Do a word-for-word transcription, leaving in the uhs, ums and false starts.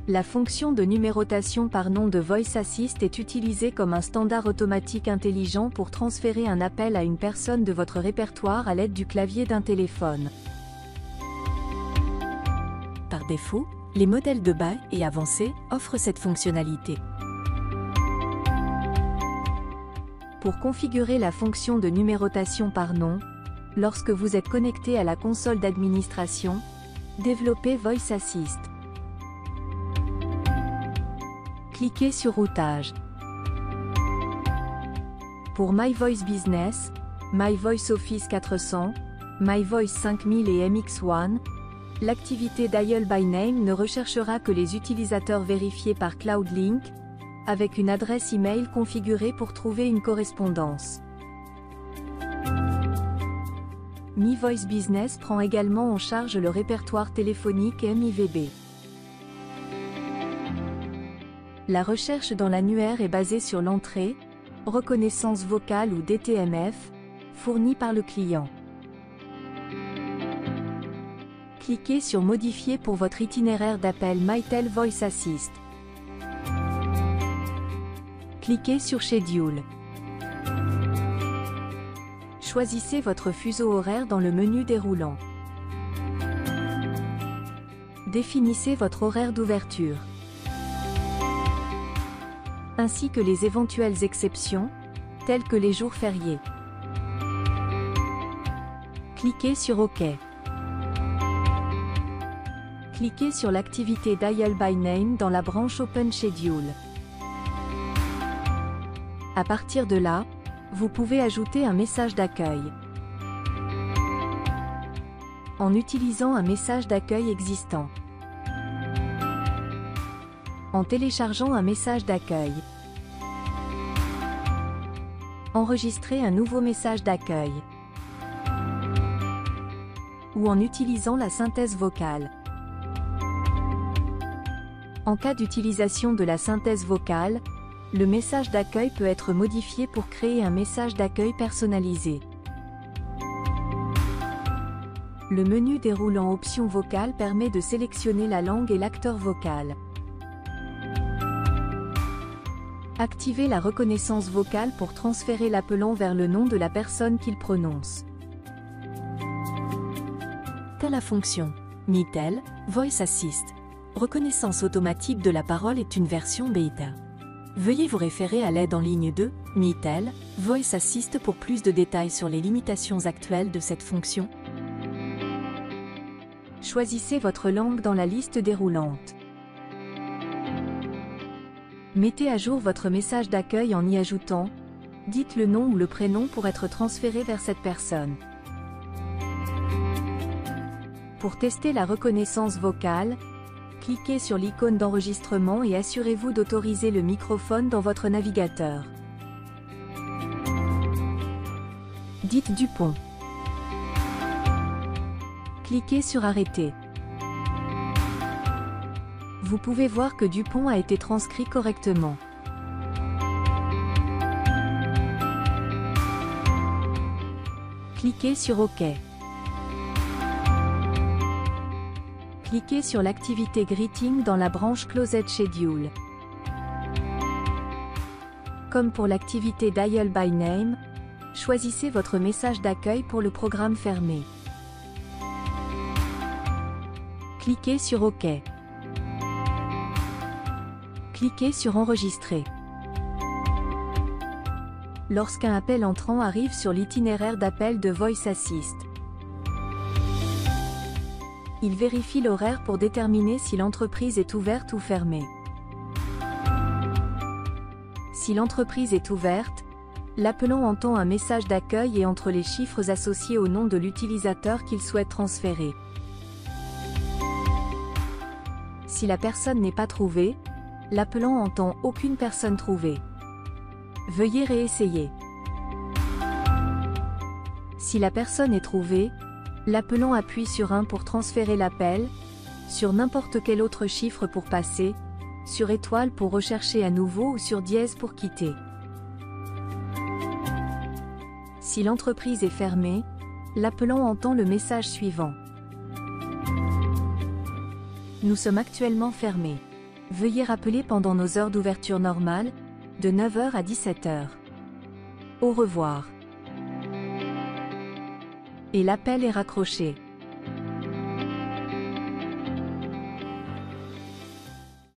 La fonction de numérotation par nom de Voice Assist est utilisée comme un standard automatique intelligent pour transférer un appel à une personne de votre répertoire à l'aide du clavier d'un téléphone. Par défaut, les modèles de bas et avancés offrent cette fonctionnalité. Pour configurer la fonction de numérotation par nom, lorsque vous êtes connecté à la console d'administration, développez Voice Assist. Cliquez sur Routage. Pour My Voice Business, My Voice Office quatre cents, My Voice cinq mille et M X un, l'activité Dial by Name ne recherchera que les utilisateurs vérifiés par CloudLink, avec une adresse email configurée pour trouver une correspondance. My Voice Business prend également en charge le répertoire téléphonique M I V B. La recherche dans l'annuaire est basée sur l'entrée, reconnaissance vocale ou D T M F, fournie par le client. Cliquez sur Modifier pour votre itinéraire d'appel Mytel Voice Assist. Cliquez sur Schedule. Choisissez votre fuseau horaire dans le menu déroulant. Définissez votre horaire d'ouverture, ainsi que les éventuelles exceptions, telles que les jours fériés. Cliquez sur OK. Cliquez sur l'activité Dial by Name dans la branche Open Schedule. À partir de là, vous pouvez ajouter un message d'accueil. En utilisant un message d'accueil existant. En téléchargeant un message d'accueil. Enregistrer un nouveau message d'accueil. Ou en utilisant la synthèse vocale. En cas d'utilisation de la synthèse vocale, le message d'accueil peut être modifié pour créer un message d'accueil personnalisé. Le menu déroulant Options vocales permet de sélectionner la langue et l'acteur vocal. Activez la reconnaissance vocale pour transférer l'appelant vers le nom de la personne qu'il prononce. Telle la fonction Mytel Voice Assist. Reconnaissance automatique de la parole est une version bêta. Veuillez vous référer à l'aide en ligne de Mytel Voice Assist pour plus de détails sur les limitations actuelles de cette fonction. Choisissez votre langue dans la liste déroulante. Mettez à jour votre message d'accueil en y ajoutant, dites le nom ou le prénom pour être transféré vers cette personne. Pour tester la reconnaissance vocale, cliquez sur l'icône d'enregistrement et assurez-vous d'autoriser le microphone dans votre navigateur. Dites Dupont. Cliquez sur Arrêter. Vous pouvez voir que Dupont a été transcrit correctement. Cliquez sur OK. Cliquez sur l'activité Greeting dans la branche Closed Schedule. Comme pour l'activité Dial by Name, choisissez votre message d'accueil pour le programme fermé. Cliquez sur OK. Cliquez sur Enregistrer. Lorsqu'un appel entrant arrive sur l'itinéraire d'appel de Voice Assist, il vérifie l'horaire pour déterminer si l'entreprise est ouverte ou fermée. Si l'entreprise est ouverte, l'appelant entend un message d'accueil et entre les chiffres associés au nom de l'utilisateur qu'il souhaite transférer. Si la personne n'est pas trouvée, l'appelant entend « Aucune personne trouvée ». Veuillez réessayer. Si la personne est trouvée, l'appelant appuie sur un pour transférer l'appel, sur n'importe quel autre chiffre pour passer, sur étoile pour rechercher à nouveau ou sur dièse pour quitter. Si l'entreprise est fermée, l'appelant entend le message suivant. Nous sommes actuellement fermés. Veuillez rappeler pendant nos heures d'ouverture normales, de neuf heures à dix-sept heures. Au revoir. Et l'appel est raccroché.